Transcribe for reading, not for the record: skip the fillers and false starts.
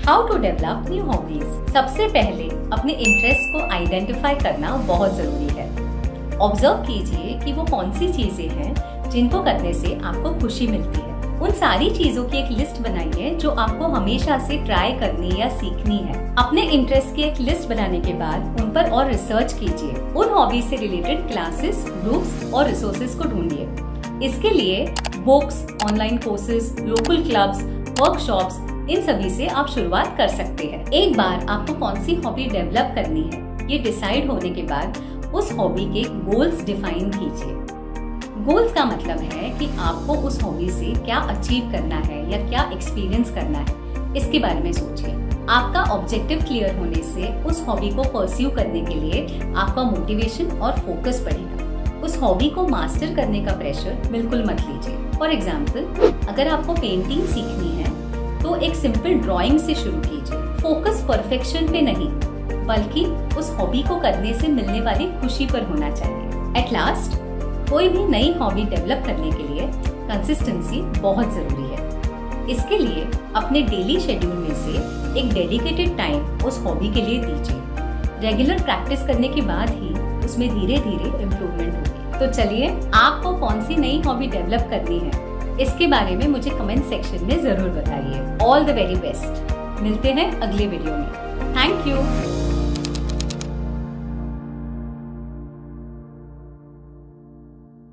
How to develop new hobbies. सबसे पहले अपने इंटरेस्ट को आइडेंटिफाई करना बहुत जरूरी है। ऑब्जर्व कीजिए कि वो कौन सी चीजें हैं जिनको करने से आपको खुशी मिलती है। उन सारी चीजों की एक लिस्ट बनाइए जो आपको हमेशा से ट्राई करनी या सीखनी है। अपने इंटरेस्ट की एक लिस्ट बनाने के बाद उन पर और रिसर्च कीजिए। उन हॉबीज से रिलेटेड क्लासेस, ग्रुप्स और रिसोर्सेज को ढूंढिए। इसके लिए books, online courses, local clubs, workshops, इन सभी से आप शुरुआत कर सकते हैं। एक बार आपको कौन सी हॉबी डेवलप करनी है ये डिसाइड होने के बाद उस हॉबी के गोल्स डिफाइन कीजिए। गोल्स का मतलब है कि आपको उस हॉबी से क्या अचीव करना है या क्या एक्सपीरियंस करना है, इसके बारे में सोचिए। आपका ऑब्जेक्टिव क्लियर होने से उस हॉबी को परस्यू करने के लिए आपका मोटिवेशन और फोकस बढ़ेगा। उस हॉबी को मास्टर करने का प्रेशर बिल्कुल मत लीजिए। फॉर एग्जाम्पल, अगर आपको पेंटिंग सीखनी है तो एक सिंपल ड्राइंग से शुरू कीजिए। फोकस परफेक्शन पे नहीं बल्कि उस हॉबी को करने से मिलने वाली खुशी पर होना चाहिए। एट लास्ट, कोई भी नई हॉबी डेवलप करने के लिए कंसिस्टेंसी बहुत जरूरी है। इसके लिए अपने डेली शेड्यूल में से एक डेडिकेटेड टाइम उस हॉबी के लिए दीजिए। रेगुलर प्रैक्टिस करने के बाद ही उसमें धीरे धीरे इम्प्रूवमेंट होगी। तो चलिए, आपको कौन सी नई हॉबी डेवलप करनी है इसके बारे में मुझे कमेंट सेक्शन में जरूर बताइए। All the very best. मिलते हैं अगले वीडियो में। Thank you.